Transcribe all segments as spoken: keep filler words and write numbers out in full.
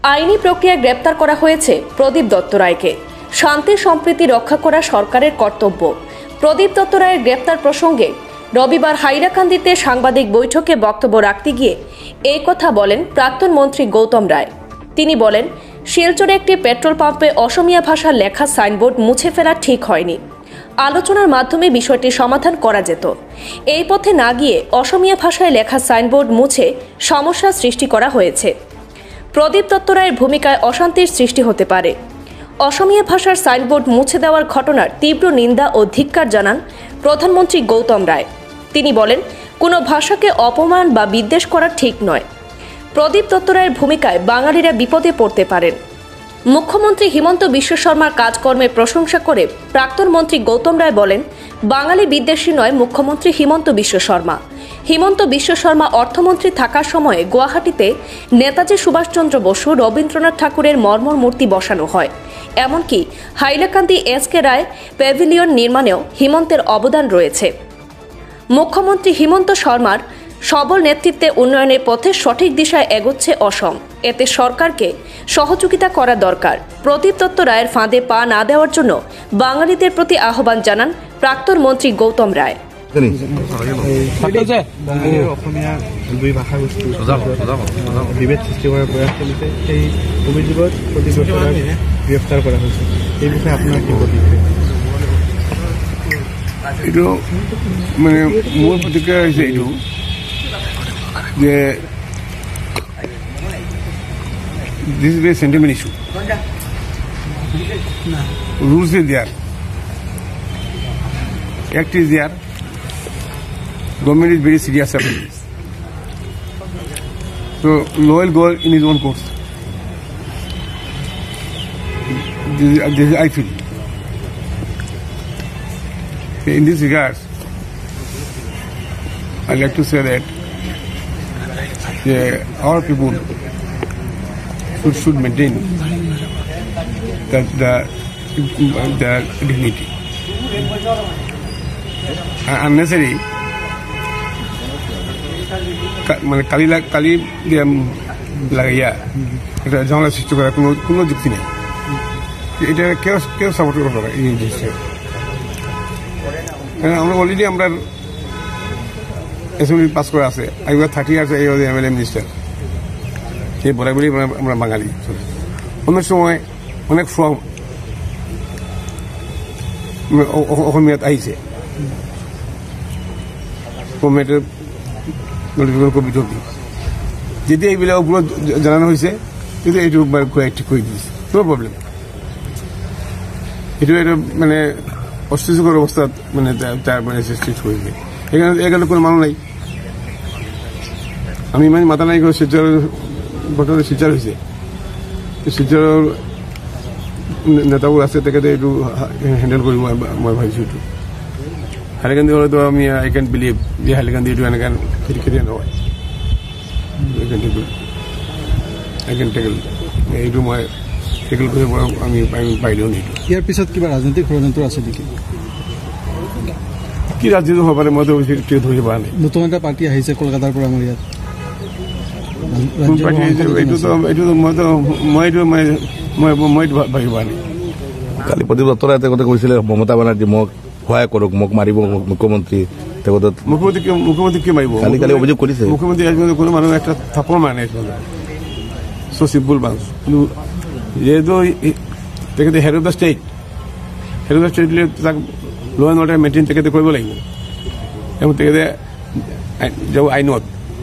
আইনি প্রক্রিয়ায় গ্রেপ্তার করা হয়েছে প্রদীপ দত্ত রায়কে। শান্তি সম্প্রীতি রক্ষা করা সরকারের কর্তব্য। প্রদীপ দত্ত রায়ের গ্রেপ্তার প্রসঙ্গে রবিবার হাইলাকান্দিতে সাংবাদিক বৈঠকে বক্তব্য রাখতে গিয়ে এই কথা বলেন প্রাক্তন মন্ত্রী গৌতম রায়। তিনি বলেন, শিলচরে একটি পেট্রোল পাম্পে অসমীয়া ভাষার লেখা সাইনবোর্ড মুছে ফেলা ঠিক হয়নি। আলোচনার মাধ্যমে বিষয়টি সমাধান করা যেত। এই পথে না গিয়ে অসমীয়া ভাষায় লেখা সাইনবোর্ড মুছে সমস্যা সৃষ্টি করা হয়েছে। প্রদীপ দত্ত রায়ের ভূমিকায় অশান্তির সৃষ্টি হতে পারে। অসমীয়া ভাষার সাইনবোর্ড মুছে দেওয়ার ঘটনার তীব্র নিন্দা ও ধিক্কার জানান প্রধানমন্ত্রী গৌতম রায়। তিনি বলেন, কোনো ভাষাকে অপমান বা বিদ্বেষ করা ঠিক নয়। প্রদীপ দত্ত রায়ের ভূমিকায় বাঙালিরা বিপদে পড়তে পারেন। মুখ্যমন্ত্রী হিমন্ত বিশ্ব শর্মার কাজকর্মের প্রশংসা করে প্রাক্তন মন্ত্রী গৌতম রায় বলেন, বাঙালি বিদ্বেষী নয় মুখ্যমন্ত্রী হিমন্ত বিশ্ব শর্মা। হিমন্ত বিশ্ব শর্মা অর্থমন্ত্রী থাকার সময়ে গুয়াহাটিতে নেতাজি সুভাষচন্দ্র বসু, রবীন্দ্রনাথ ঠাকুরের মর্মর মূর্তি বসানো হয়। এমনকি Hailakandi S K Roy pavilion নির্মাণেও হিমন্তের অবদান রয়েছে। মুখ্যমন্ত্রী হিমন্ত শর্মার সবল নেতৃত্বে উন্নয়নের পথে সঠিক দিশায় এগোচ্ছে অসম। এতে সরকারকে সহযোগিতা করা দরকার। প্রদীপ দত্ত রায়ের ফাঁদে পা না দেওয়ার জন্য বাঙালিদের প্রতি আহ্বান জানান প্রাক্তন মন্ত্রী গৌতম রায়। বিভেদ সৃষ্টি করার প্ৰয়াস চলিছে, সেই অভিযোগত প্ৰদীপ দত্ত ৰায়ক গ্ৰেপ্তাৰ কৰা হৈছে। এই বিষয়ে আপোনাৰ কি প্ৰতিক্ৰিয়া? এইটো মানে মোৰ প্ৰতিক্ৰিয়া হৈছে এইটো যে this is very sentiment issue. Rules is there, act is there, government is very serious about this. So law will go in his own course. This is, this is I feel. In this regards, I'd like to say that uh, our people should, should maintain the, the, the dignity. Uh, unnecessary মানে কালি কালি লাগাইয়া এটা ঝামেলা সৃষ্টি করার কোনো কোনো যুক্তি নেই। এটা কেউ কেউ সাপোর্ট করতে পারে এই জিনিসটা। আমরা অলরেডি আমরা অ্যাসেম্বলি পাস করা আছে, আইবার থার্টি ইয়ার্স এই এম এল এ মিনিস্টার, সেই বরাবরই আমরা বাঙালি। অনেক সময় অনেক ফর্ম অসমীয়াত আহিছে, কমেন্টের যেতিয়া এইবিলাক ওপৰত জানানো হৈছে, কিন্তু এইটো ঠিক কৰি দিছে, নো প্ৰব্লেম। এইটো এটা মানে অস্বস্তিকৰ অৱস্থাত মানে তাৰ মানে সৃষ্টি কৰিলে। সেইকাৰণে এইকাৰণে কোনো মানুহ নাই। আমি ইমান মাতা নাই, শিলচৰৰ বৰ্তমান শিলচৰ হৈছে, শিলচৰৰ নেতাবোৰ আছে, তেখেতে এইটো হেণ্ডেল কৰিব মই ভাবিছোঁ। এইটো হাইলাকান্দি হলেতো আমি আই ক্যান বিলিভ যে হাইলাকান্দি এইটো এনেকৈ কেতিয়া নহয়। আই ক্যান টেকেল এইটো মই টেকেল কৰিব পৰা আমি পাৰিলেও নিদিওঁ। ইয়াৰ পিছত কিবা ৰাজনৈতিক ষড়যন্ত্ৰ আছে নেকি? কি ৰাজনীতি হ'ব পাৰে মইতো ধৰিব পৰা নাই। নতুন এটা পাৰ্টি আহিছে কলকাতাৰ পৰা আমাৰ ইয়াত। এইটোতো এইটোতো মইতো মই এইটো মই মই ভাবিব পৰা নাই। কালি প্ৰদীপ দত্ত ৰায়ে কথা কৈছিলে মমতা বেনাৰ্জী মোক সহায় কৰক, মোক মাৰিব মুখ্যমন্ত্ৰী। মুখ্যমন্ত্ৰী মুখ্যমন্ত্ৰী কিয় মাৰিব? কালি কালি অভিযোগ কৰিছে মুখ্যমন্ত্ৰী কোনো মানুহ একটা থাপৰ মাৰে নাই। চ' চিম্পল বাঞ্চ। কিন্তু যিহেতু তেখেতে head of the state, head of the state তাক ল এণ্ড অৰ্ডাৰ মেইনটেইন তেখেতে কৰিব লাগিব, এবং তেখেতে যাব আইনত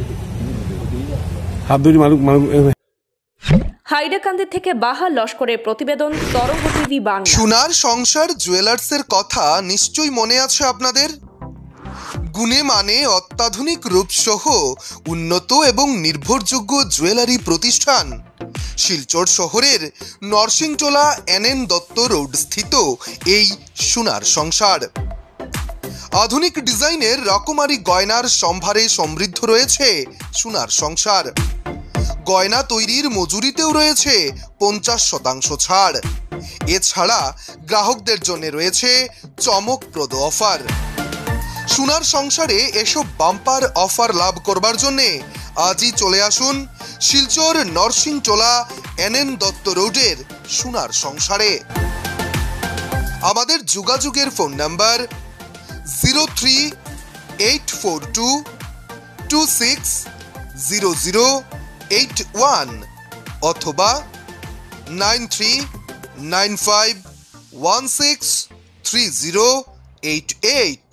হাত ধৰি মানুহ মানুহ। হাইলাকান্দি থেকে বাহার লস্করের প্রতিবেদন, তরঙ্গ টিভি বাংলা। সোনার সংসার জুয়েলার্সের কথা নিশ্চয়ই মনে আছে আপনাদের। গুণে মানে অত্যাধুনিক রূপসহ উন্নত এবং নির্ভরযোগ্য জুয়েলারি প্রতিষ্ঠান শিলচর শহরের Narsingtola N N Dutta road স্থিত এই সোনার সংসার। আধুনিক ডিজাইনের রকমারি গয়নার সম্ভারে সমৃদ্ধ রয়েছে সোনার সংসার। গয়না তৈরির মজুরিতেও রয়েছে পঞ্চাশ শতাংশ ছাড়। এছাড়া গ্রাহকদের জন্য রয়েছে চমকপ্রদ অফার। সোনার সংসারে এসব বাম্পার অফার লাভ করবার জন্য আজই চলে আসুন শিলচর নরসিংটোলা এন এন দত্ত রোডের সোনার সংসারে। আমাদের যোগাযোগের phone number zero three eight four two two six zero zero eight one অথবা nine three nine five one six three zero eight eight.